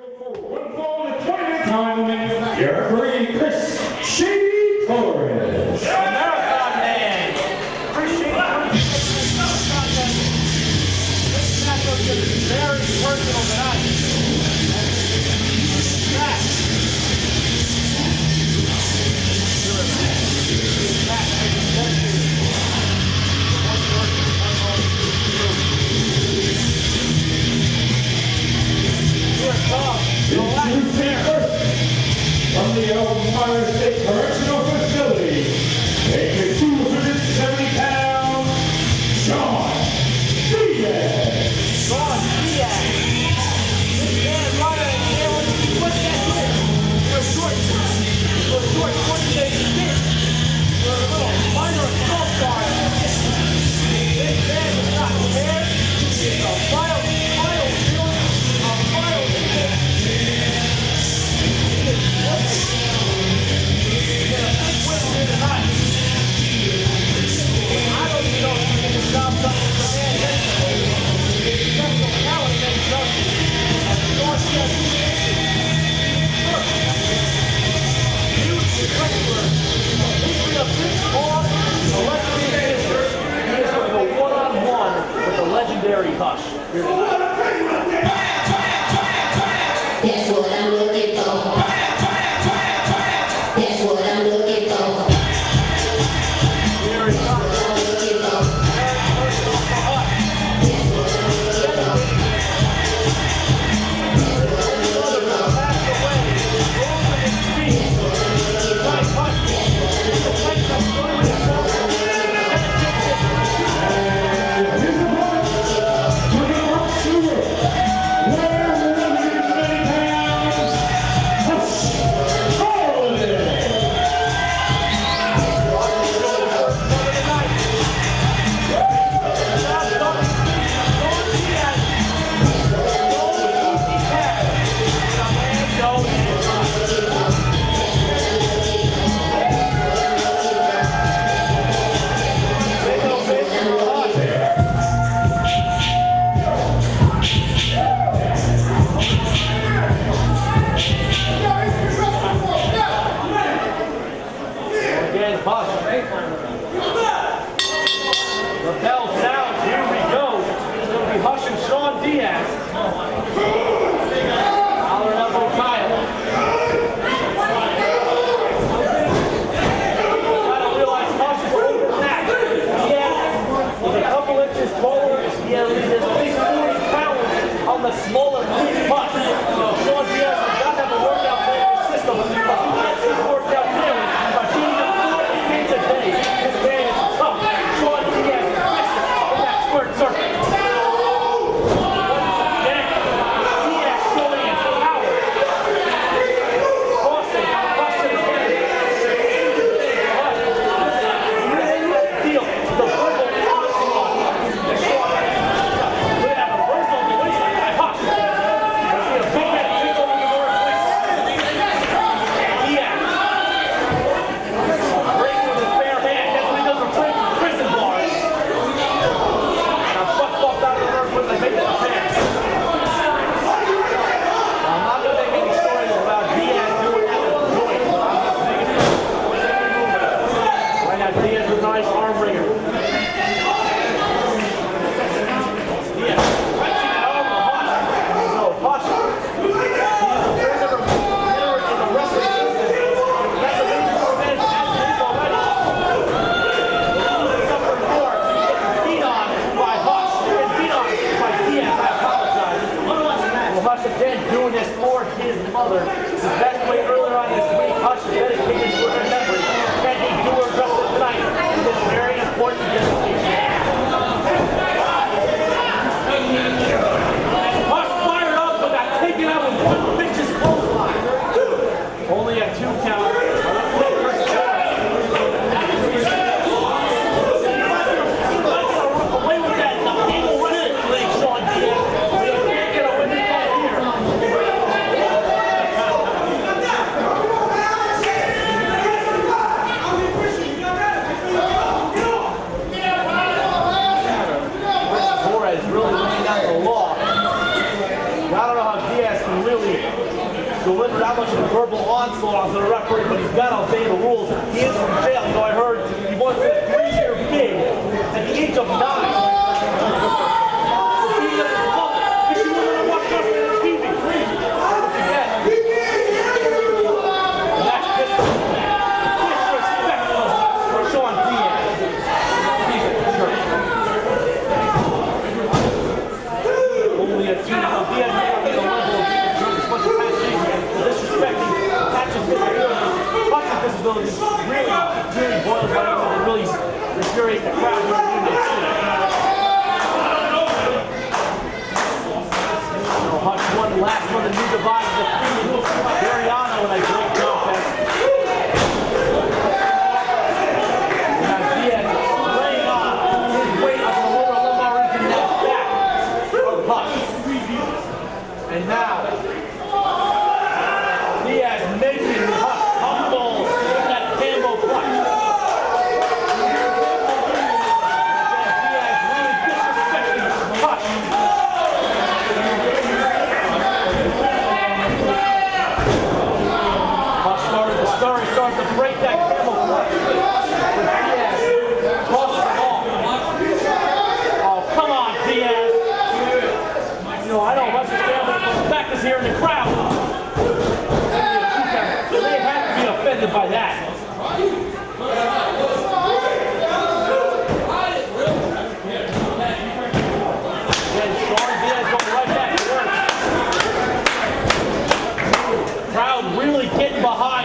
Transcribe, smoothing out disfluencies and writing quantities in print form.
Your referee, Chris Shady Torres. Marathon man. Appreciate it. This matchup is very personal tonight. From the Ohio State Correctional Facility, weighing 270 pounds, Sean Diaz. Sean Diaz. This man right on the air. What's that here? You're short 28 feet. You're a little minor assault guard. This man is not prepared. It's a violent feeling. A violent feeling. Legendary Hush. That's what I'm looking for. That's what I'm looking for. The bell sounds, here we go. It's going to be Hush and Sean Diaz. Collar and elbow Kyle. I realize Hush is overmatched. Diaz is a couple inches taller. He has at least 40 pounds on the smaller Hush. Sean Diaz does not have a workout plan in his system, but he gets his workout daily by shooting up 4 games a day. This man is tough. Sean Diaz is vicious in that square circle. Diaz showing his power. Crossing, Hush his head. Deal. The verbal onslaught. And Sean with that reversal on the waistline by Hush. See a big head kick over the northwest. Diaz. Breaks with his bare hand. Definitely doesn't break with prison bars. Now butt fucked out of the earth when they make that pass. I'm not going to make any stories about Diaz doing that with the joint. I'm just making it. Right now, Diaz with a nice arm ringer. Diaz wrenching that arm to Hush. So Hush, he is a very never in the wrestling business. That's a major advantage as it is already. Suffering more. Beat on by Hush and beat on by Diaz. I apologize. Well, Hush again doing this for his mother. The best way earlier on this week, Hush is dedicated to her memory. Can he do her justice tonight in this very important dedication? Hush fired up but got taken out with one vicious clothesline. Only a 2 count. Away with that. He will run it, Sean Diaz. We can't get away with that here. Torres really laying out the law. I don't know how Diaz can really delivered that much of a verbal onslaught onto the referee, but he's got to obey the rules. He is from jail, so I heard he wants a 3-year bid at the age of 9. Really boils right over and really infuriates the crowd here in Union City. Hush one last one, the new divide defeated Mariano in a great contest. Now Diaz laying on his weight on the lower lumbar region now back of Hush. And now Diaz making Hush humble. Starts to break that camel clutch. Diaz tosses the ball. Oh, come on, Diaz. You know, I don't understand what the fact is here in the crowd. They have to be offended by that. And Sean Diaz going right back to work. Crowd really getting behind.